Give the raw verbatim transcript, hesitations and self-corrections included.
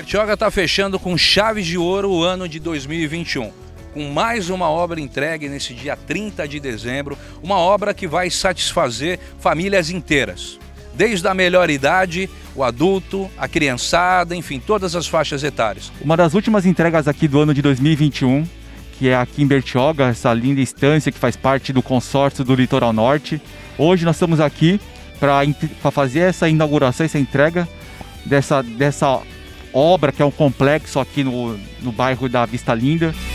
Bertioga está fechando com chaves de ouro o ano de dois mil e vinte e um, com mais uma obra entregue nesse dia trinta de dezembro, uma obra que vai satisfazer famílias inteiras, desde a melhor idade, o adulto, a criançada, enfim, todas as faixas etárias. Uma das últimas entregas aqui do ano de dois mil e vinte e um, que é aqui em Bertioga, essa linda estância que faz parte do consórcio do Litoral Norte. Hoje nós estamos aqui para fazer essa inauguração, essa entrega dessa, dessa obra que é um complexo aqui no, no bairro da Vista Linda.